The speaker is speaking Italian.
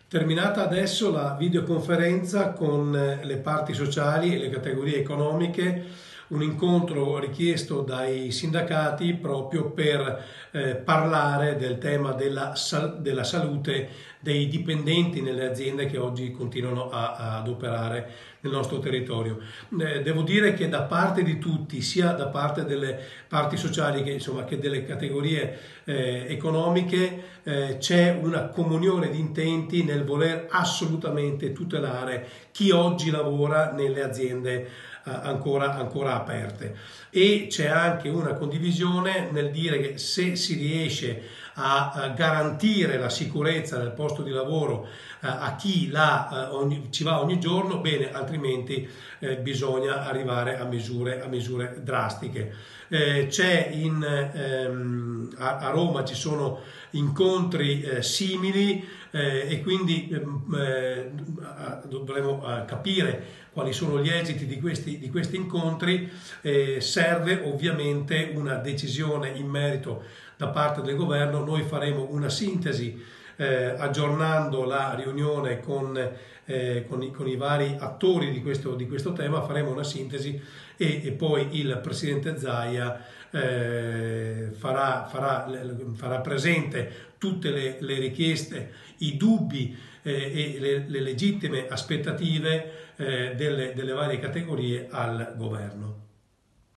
Terminata adesso la videoconferenza con le parti sociali e le categorie economiche, un incontro richiesto dai sindacati proprio per parlare del tema della salute dei dipendenti nelle aziende che oggi continuano ad operare nel nostro territorio. Devo dire che da parte di tutti, sia da parte delle parti sociali che delle categorie economiche, c'è una comunione di intenti nel voler assolutamente tutelare chi oggi lavora nelle aziende ancora aperte, e c'è anche una condivisione nel dire che se si riesce a garantire la sicurezza del posto di lavoro a chi ci va ogni giorno, bene, altrimenti bisogna arrivare a misure drastiche. A Roma ci sono incontri simili, e quindi dovremo capire quali sono gli esiti di questi incontri. Serve ovviamente una decisione in merito da parte del governo. Noi faremo una sintesi aggiornando la riunione con i vari attori di questo tema. Faremo una sintesi e poi il presidente Zaia farà presente tutte le richieste, i dubbi e le legittime aspettative delle varie categorie al governo.